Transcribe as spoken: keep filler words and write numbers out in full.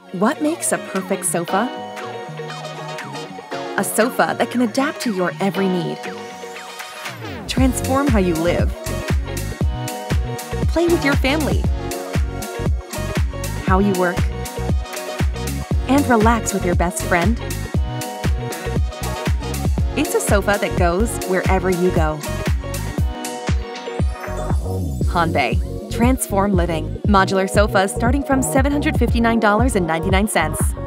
What makes a perfect sofa? A sofa that can adapt to your every need. Transform how you live. Play with your family. How you work. And relax with your best friend. It's a sofa that goes wherever you go. Hanbei. Transform living. Modular sofas starting from seven hundred fifty-nine dollars and ninety-nine cents.